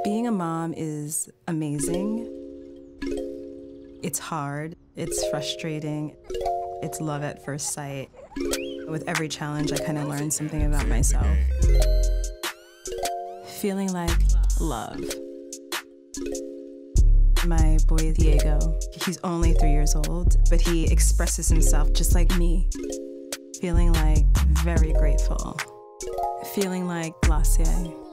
Being a mom is amazing. It's hard, it's frustrating, it's love at first sight. With every challenge, I kind of learn something about myself. Feeling like love. My boy Diego, he's only 3 years old, but he expresses himself just like me. Feeling like very grateful. Feeling like Glossier.